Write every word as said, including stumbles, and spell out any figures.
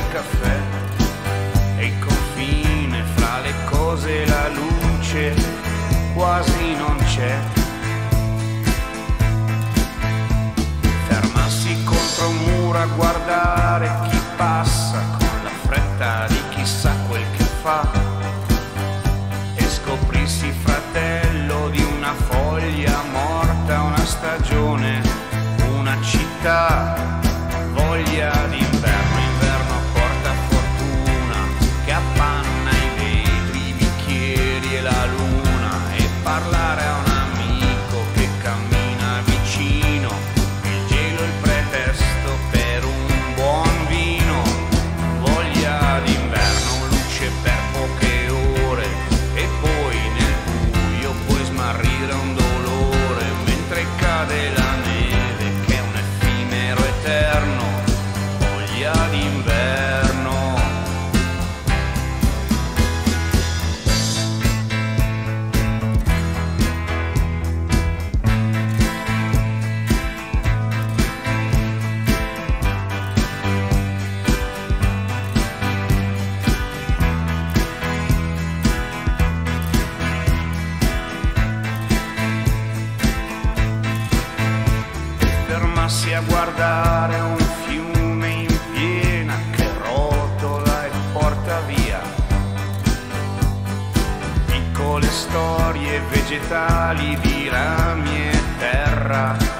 caffè e il confine fra le cose e la luce quasi non c'è. Fermarsi contro un muro a guardare chi passa con la fretta di chissà quel che fa e scoprirsi fratello di una foglia morta, una stagione, una città, voglia d'inverno, inverno porta fortuna che appanna i vetri, i bicchieri e la luna, e parlare a un amico che cammina vicino, il gelo il pretesto per un buon vino, voglia d'inverno, luce per poche ore e poi nel buio puoi smarrire un dolore mentre cade la neve che è un effimero eterno, voglia d'inverno. Fermarsi a guardare un fiume in piena che rotola e porta via piccole storie vegetali di rami e terra